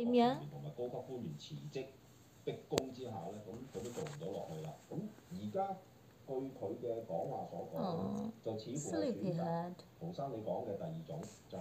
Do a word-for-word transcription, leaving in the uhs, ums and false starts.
點樣？ 同埋高級官員辭職逼宮之下咧，咁佢都做唔到落去啦。咁而家據佢嘅講話所講， 哦就似乎係 ，sleepy 選擇 head。 陶生你講嘅第二種。